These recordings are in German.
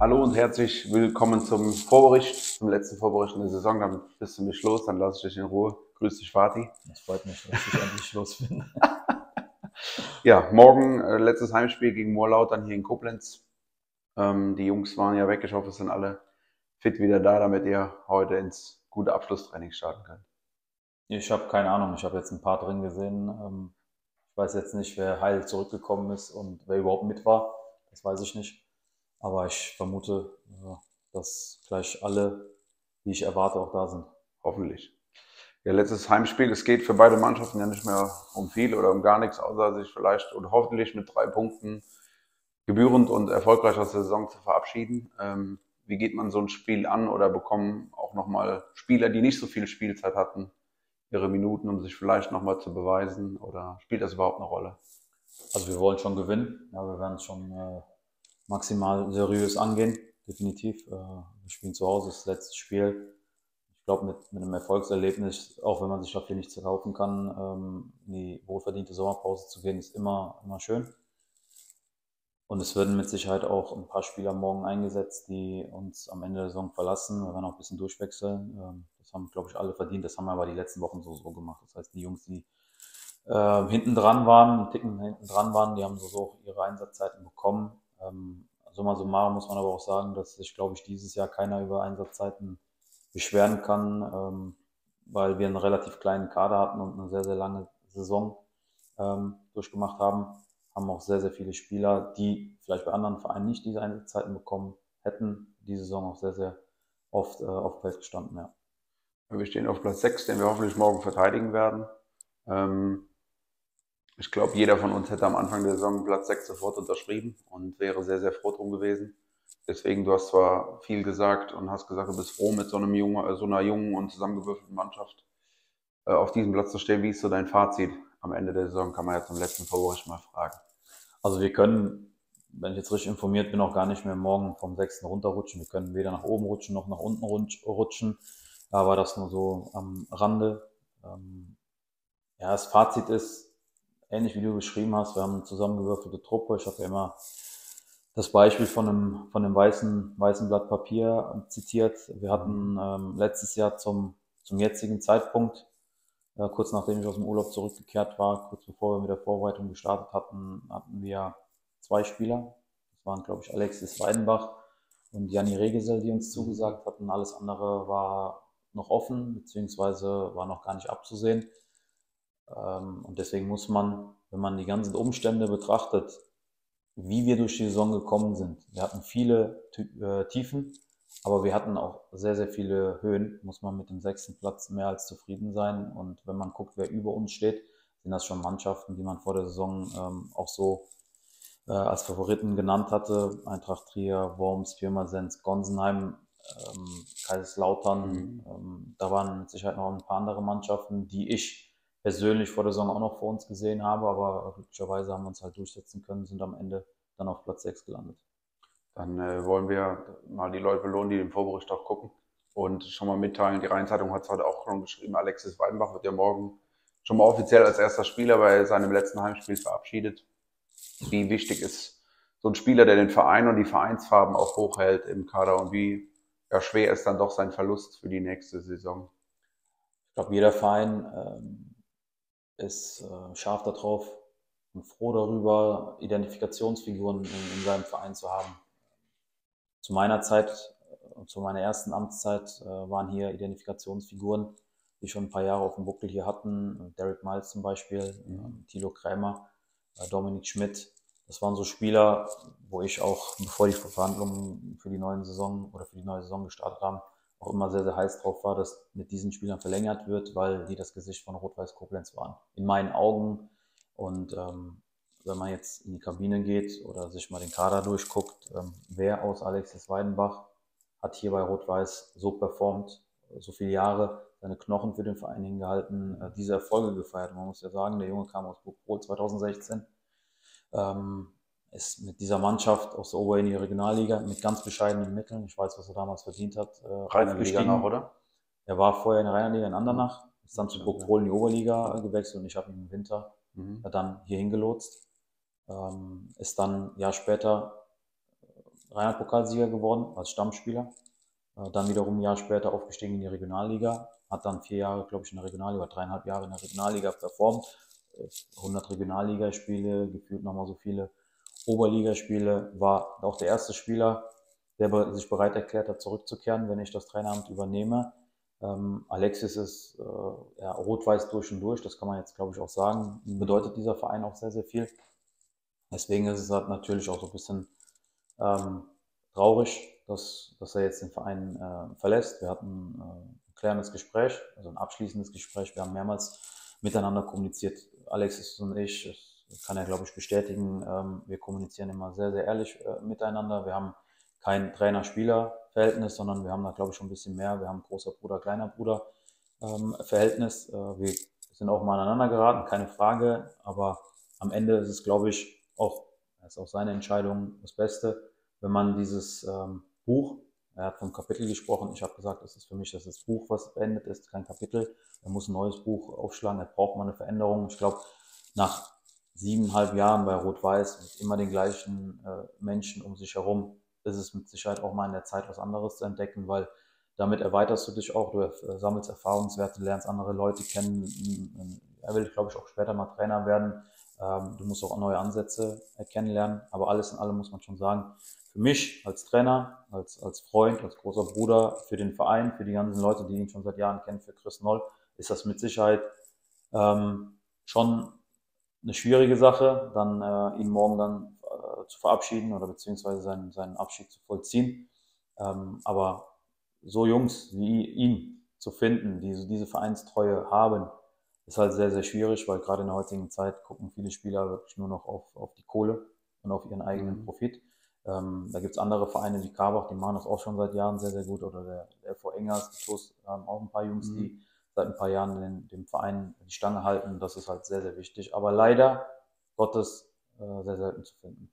Hallo und herzlich willkommen zum Vorbericht, zum letzten Vorbericht in der Saison. Dann bist du mich los, dann lasse ich dich in Ruhe. Grüß dich, Vati. Das freut mich, dass ich endlich los bin. Ja, morgen letztes Heimspiel gegen Moorlautern hier in Koblenz. Die Jungs waren ja weg. Ich hoffe, es sind alle fit wieder da, damit ihr heute ins gute Abschlusstraining starten könnt. Ich habe keine Ahnung, ich habe jetzt ein paar drin gesehen. Ich weiß jetzt nicht, wer heil zurückgekommen ist und wer überhaupt mit war. Das weiß ich nicht. Aber ich vermute, dass gleich alle, die ich erwarte, auch da sind. Hoffentlich. Ja, letztes Heimspiel. Es geht für beide Mannschaften ja nicht mehr um viel oder um gar nichts, außer sich vielleicht und hoffentlich mit 3 Punkten gebührend und erfolgreich aus der Saison zu verabschieden. Wie geht man so ein Spiel an oder bekommen auch nochmal Spieler, die nicht so viel Spielzeit hatten, ihre Minuten, um sich vielleicht nochmal zu beweisen? Oder spielt das überhaupt eine Rolle? Also wir wollen schon gewinnen. Ja, wir werden es schon maximal seriös angehen, definitiv. Wir spielen zu Hause das letzte Spiel. Ich glaube, mit einem Erfolgserlebnis, auch wenn man sich dafür nichts erkaufen kann, in die wohlverdiente Sommerpause zu gehen, ist immer schön. Und es werden mit Sicherheit auch ein paar Spieler morgen eingesetzt, die uns am Ende der Saison verlassen. Wir werden auch ein bisschen durchwechseln. Das haben, glaube ich, alle verdient. Das haben wir aber die letzten Wochen so gemacht. Das heißt, die Jungs, die hinten dran waren, einen Ticken hinten dran waren, die haben so ihre Einsatzzeiten bekommen. Summa summarum muss man aber auch sagen, dass sich, glaube ich, dieses Jahr keiner über Einsatzzeiten beschweren kann, weil wir einen relativ kleinen Kader hatten und eine sehr, sehr lange Saison durchgemacht haben auch sehr, sehr viele Spieler, die vielleicht bei anderen Vereinen nicht diese Einsatzzeiten bekommen hätten, die Saison auch sehr, sehr oft auf dem Feld gestanden, ja. Wir stehen auf Platz 6, den wir hoffentlich morgen verteidigen werden. Ich glaube, jeder von uns hätte am Anfang der Saison Platz 6 sofort unterschrieben und wäre sehr, sehr froh drum gewesen. Deswegen, du hast zwar viel gesagt und hast gesagt, du bist froh mit so einer jungen und zusammengewürfelten Mannschaft auf diesem Platz zu stehen. Wie ist so dein Fazit am Ende der Saison? Kann man ja zum letzten Vorbericht mal fragen. Also wir können, wenn ich jetzt richtig informiert bin, auch gar nicht mehr morgen vom 6. runterrutschen. Wir können weder nach oben rutschen noch nach unten rutschen. Aber das nur so am Rande. Ähm, ja, das Fazit ist, ähnlich wie du beschrieben hast, wir haben eine zusammengewürfelte Truppe. Ich habe ja immer das Beispiel von einem weißen Blatt Papier zitiert. Wir hatten letztes Jahr zum jetzigen Zeitpunkt, kurz nachdem ich aus dem Urlaub zurückgekehrt war, kurz bevor wir mit der Vorbereitung gestartet hatten wir 2 Spieler. Das waren, glaube ich, Alexis Weidenbach und Janni Regesel, die uns zugesagt hatten. Alles andere war noch offen, beziehungsweise war noch gar nicht abzusehen. Und deswegen muss man, wenn man die ganzen Umstände betrachtet, wie wir durch die Saison gekommen sind. Wir hatten viele Tiefen, aber wir hatten auch sehr, sehr viele Höhen. Muss man mit dem 6. Platz mehr als zufrieden sein. Und wenn man guckt, wer über uns steht, sind das schon Mannschaften, die man vor der Saison auch so als Favoriten genannt hatte. Eintracht Trier, Worms, Pirmasens, Gonsenheim, Kaiserslautern. Mhm. Da waren mit Sicherheit noch ein paar andere Mannschaften, die ich persönlich vor der Saison auch noch vor uns gesehen habe, aber glücklicherweise haben wir uns halt durchsetzen können, sind am Ende dann auf Platz 6 gelandet. Dann wollen wir mal die Leute belohnen, die den Vorbericht auch gucken und schon mal mitteilen. Die Rheinzeitung hat es heute auch schon geschrieben, Alexis Weidenbach wird ja morgen schon mal offiziell als erster Spieler bei seinem letzten Heimspiel verabschiedet. Wie wichtig ist so ein Spieler, der den Verein und die Vereinsfarben auch hochhält im Kader und wie ja, schwer ist dann doch sein Verlust für die nächste Saison? Ich glaube, jeder Verein ist scharf darauf und froh darüber, Identifikationsfiguren in seinem Verein zu haben. Zu meiner Zeit, zu meiner ersten Amtszeit, waren hier Identifikationsfiguren, die schon ein paar Jahre auf dem Buckel hier hatten. Derek Miles zum Beispiel, Thilo Krämer, Dominik Schmidt. Das waren so Spieler, wo ich auch, bevor die Verhandlungen für die neue Saison gestartet haben, auch immer sehr, sehr heiß drauf war, dass mit diesen Spielern verlängert wird, weil die das Gesicht von Rot-Weiß Koblenz waren. In meinen Augen. Und wenn man jetzt in die Kabine geht oder sich mal den Kader durchguckt, wer aus Alexis Weidenbach hat hier bei Rot-Weiß so performt, so viele Jahre seine Knochen für den Verein hingehalten, diese Erfolge gefeiert. Man muss ja sagen, der Junge kam aus Burgkrol 2016, ist mit dieser Mannschaft aus der oberhändigen Regionalliga mit ganz bescheidenen Mitteln, ich weiß, was er damals verdient hat, Kreisliga noch, aufgestiegen. oder? Er war vorher in der Rheinliga in Andernach, ist dann zu Stimmt, ja. Burgkrol in die Oberliga gewechselt und ich habe ihn im Winter Mhm. dann hier hingelotst. Ist dann ein Jahr später Rheinland-Pokalsieger geworden als Stammspieler. Dann wiederum ein Jahr später aufgestiegen in die Regionalliga. Hat dann 4 Jahre, glaube ich, in der Regionalliga, 3,5 Jahre in der Regionalliga performt. 100 Regionalligaspiele, gefühlt nochmal so viele Oberligaspiele. War auch der erste Spieler, der sich bereit erklärt hat, zurückzukehren, wenn ich das Traineramt übernehme. Alexis ist ja, rot-weiß durch und durch, das kann man jetzt, glaube ich, auch sagen. Bedeutet dieser Verein auch sehr, sehr viel. Deswegen ist es halt natürlich auch so ein bisschen traurig, dass er jetzt den Verein verlässt. Wir hatten ein klärendes Gespräch, also ein abschließendes Gespräch. Wir haben mehrmals miteinander kommuniziert. Alexis und ich, das kann er, glaube ich, bestätigen. Wir kommunizieren immer sehr, sehr ehrlich miteinander. Wir haben kein Trainer-Spieler-Verhältnis, sondern wir haben da, glaube ich, schon ein bisschen mehr. Wir haben großer Bruder, kleiner Bruder Verhältnis. Wir sind auch mal aneinander geraten, keine Frage. Aber am Ende ist es, glaube ich, ist auch seine Entscheidung das Beste, wenn man dieses Buch, er hat vom Kapitel gesprochen, ich habe gesagt, das ist für mich das Buch, was beendet ist, kein Kapitel. Er muss ein neues Buch aufschlagen, er braucht mal eine Veränderung. Ich glaube, nach 7,5 Jahren bei Rot-Weiß mit immer den gleichen Menschen um sich herum, ist es mit Sicherheit auch mal in der Zeit was anderes zu entdecken, weil damit erweiterst du dich auch, du sammelst Erfahrungswerte, lernst andere Leute kennen. Er will, glaube ich, auch später mal Trainer werden. Du musst auch neue Ansätze kennenlernen, aber alles in allem muss man schon sagen, für mich als Trainer, als Freund, als großer Bruder, für den Verein, für die ganzen Leute, die ihn schon seit Jahren kennen, für Chris Noll, ist das mit Sicherheit schon eine schwierige Sache, dann ihn morgen dann zu verabschieden oder beziehungsweise seinen Abschied zu vollziehen. Aber so Jungs wie ihn zu finden, die so diese Vereinstreue haben, ist halt sehr, sehr schwierig, weil gerade in der heutigen Zeit gucken viele Spieler wirklich nur noch auf die Kohle und auf ihren eigenen Profit. Da gibt's andere Vereine wie Karbach, die machen das auch schon seit Jahren sehr, sehr gut. Oder der FV Engers, die TuS, haben auch ein paar Jungs, die seit ein paar Jahren dem Verein die Stange halten. Das ist halt sehr, sehr wichtig. Aber leider Gottes sehr selten zu finden.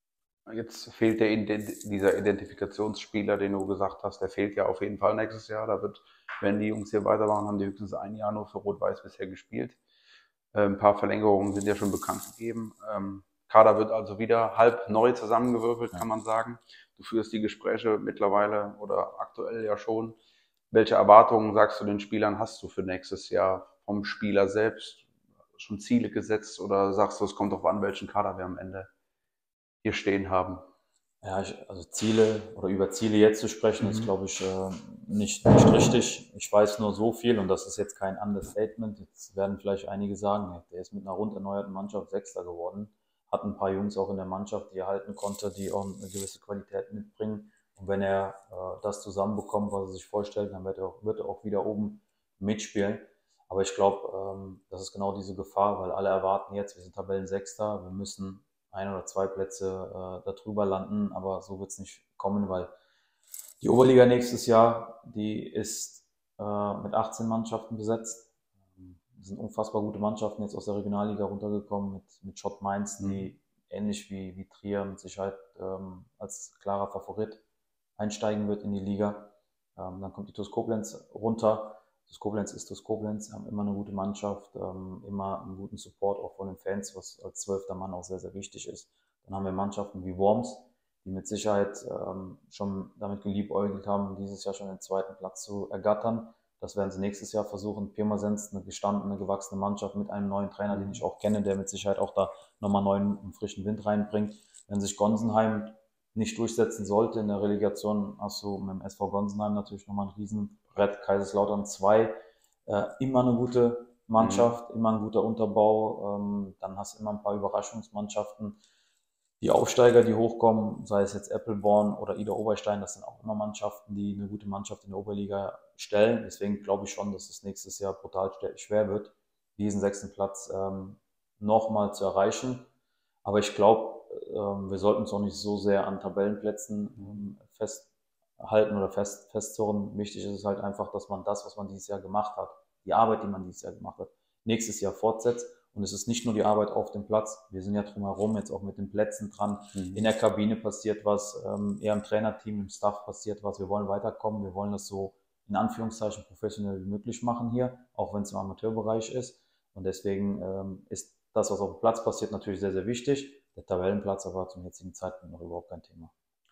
Jetzt fehlt dieser Identifikationsspieler, den du gesagt hast, der fehlt ja auf jeden Fall nächstes Jahr. Wenn die Jungs hier weitermachen, haben die höchstens 1 Jahr nur für Rot-Weiß bisher gespielt. Ein paar Verlängerungen sind ja schon bekannt gegeben. Kader wird also wieder halb neu zusammengewürfelt, kann man sagen. Du führst die Gespräche mittlerweile oder aktuell ja schon. Welche Erwartungen, sagst du, den Spielern hast du für nächstes Jahr vom Spieler selbst? Schon Ziele gesetzt oder sagst du, es kommt darauf an, welchen Kader wir am Ende hier stehen haben? Ja, also Ziele oder über Ziele jetzt zu sprechen, ist, glaube ich, nicht richtig. Ich weiß nur so viel und das ist jetzt kein Understatement. Jetzt werden vielleicht einige sagen, ja, der ist mit einer rund erneuerten Mannschaft Sechster geworden, hat ein paar Jungs auch in der Mannschaft, die er halten konnte, die auch eine gewisse Qualität mitbringen. Und wenn er das zusammenbekommt, was er sich vorstellt, dann wird er auch wieder oben mitspielen. Aber ich glaube, das ist genau diese Gefahr, weil alle erwarten jetzt, wir sind Tabellensechster, wir müssen 1 oder 2 Plätze darüber landen, aber so wird es nicht kommen, weil die Oberliga nächstes Jahr, die ist mit 18 Mannschaften besetzt. Es sind unfassbar gute Mannschaften jetzt aus der Regionalliga runtergekommen mit Schott Mainz, die ähnlich wie Trier mit Sicherheit als klarer Favorit einsteigen wird in die Liga. Dann kommt die TuS Koblenz runter. TuS Koblenz ist TuS Koblenz, haben immer eine gute Mannschaft, immer einen guten Support auch von den Fans, was als 12. Mann auch sehr, sehr wichtig ist. Dann haben wir Mannschaften wie Worms, die mit Sicherheit schon damit geliebäugelt haben, dieses Jahr schon den 2. Platz zu ergattern. Das werden sie nächstes Jahr versuchen. Pirmasens, eine gestandene, gewachsene Mannschaft mit einem neuen Trainer, den ich auch kenne, der mit Sicherheit auch da nochmal neuen und frischen Wind reinbringt. Wenn sich Gonsenheim nicht durchsetzen sollte in der Relegation, hast du mit dem SV Gonsenheim natürlich nochmal ein Riesenbrett. Kaiserslautern 2, immer eine gute Mannschaft, immer ein guter Unterbau. Dann hast du immer ein paar Überraschungsmannschaften. Die Aufsteiger, die hochkommen, sei es jetzt Eppelborn oder Ida Oberstein, das sind auch immer Mannschaften, die eine gute Mannschaft in der Oberliga stellen. Deswegen glaube ich schon, dass es nächstes Jahr brutal schwer wird, diesen 6. Platz nochmal zu erreichen. Aber ich glaube, wir sollten uns auch nicht so sehr an Tabellenplätzen festhalten oder festzurren. Wichtig ist es halt einfach, dass man das, was man dieses Jahr gemacht hat, die Arbeit, die man dieses Jahr gemacht hat, nächstes Jahr fortsetzt. Und es ist nicht nur die Arbeit auf dem Platz. Wir sind ja drumherum jetzt auch mit den Plätzen dran. In der Kabine passiert was, eher im Trainerteam, im Staff passiert was. Wir wollen weiterkommen. Wir wollen das so in Anführungszeichen professionell wie möglich machen hier, auch wenn es im Amateurbereich ist. Und deswegen ist das, was auf dem Platz passiert, natürlich sehr, sehr wichtig. Der Tabellenplatz aber zum jetzigen Zeitpunkt noch überhaupt kein Thema.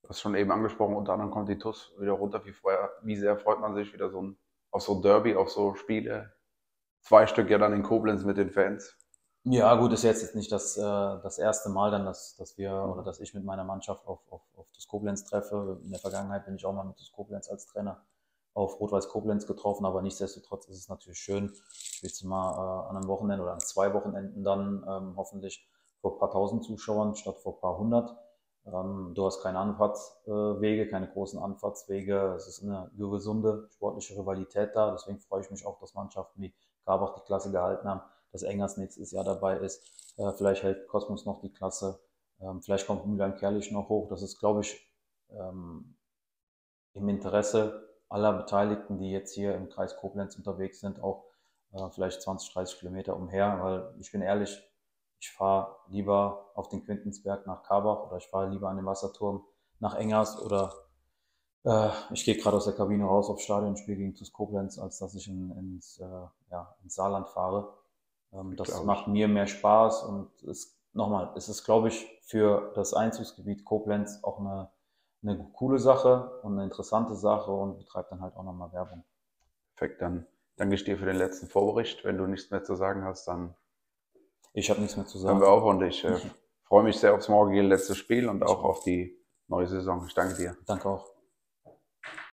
Du hast schon eben angesprochen, unter anderem kommt die TuS wieder runter wie vorher. Wie sehr freut man sich wieder auf so ein Derby, auf so Spiele? 2 Stück ja dann in Koblenz mit den Fans. Ja, gut, ist jetzt nicht das erste Mal dann, dass wir oder Mhm. dass ich mit meiner Mannschaft auf TuS Koblenz treffe. In der Vergangenheit bin ich auch mal mit TuS Koblenz als Trainer auf Rot-Weiß Koblenz getroffen, aber nichtsdestotrotz ist es natürlich schön, spielst du mal an einem Wochenende oder an 2 Wochenenden dann hoffentlich vor ein paar tausend Zuschauern statt vor ein paar hundert. Du hast keine Anfahrtswege, keine großen Anfahrtswege. Es ist eine gesunde sportliche Rivalität da. Deswegen freue ich mich auch, dass Mannschaften wie Garbach die Klasse gehalten haben, dass Engers nächstes Jahr dabei ist. Vielleicht hält Kosmos noch die Klasse. Vielleicht kommt Mülheim-Kärlich noch hoch. Das ist, glaube ich, ähm, im Interesse aller Beteiligten, die jetzt hier im Kreis Koblenz unterwegs sind, auch vielleicht 20, 30 Kilometer umher, weil ich bin ehrlich, ich fahre lieber auf den Quintensberg nach Karbach oder ich fahre lieber an den Wasserturm nach Engers oder ich gehe gerade aus der Kabine raus aufs Stadionspiel gegen TuS Koblenz, als dass ich ins Saarland fahre. Das Glaube macht ich. mir mehr Spaß und es ist, glaube ich, für das Einzugsgebiet Koblenz auch eine coole Sache und eine interessante Sache und betreibt dann halt auch nochmal Werbung. Perfekt, dann danke ich dir für den letzten Vorbericht. Wenn du nichts mehr zu sagen hast, dann Ich habe nichts mehr zu hören wir sagen. auf und ich freue mich sehr aufs morgige letzte Spiel und Ich auch auch. auf die neue Saison. Ich danke dir. Danke auch.